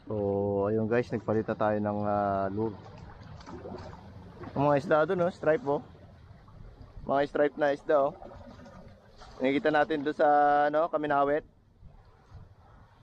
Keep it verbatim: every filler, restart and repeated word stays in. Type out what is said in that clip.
So ayun guys, nagpalit na tayo ng uh, lure. Ang mga isda doon, no? Stripe, oh. Mga stripe na isda, oh. Nakikita natin doon sa ano, Kaminawet.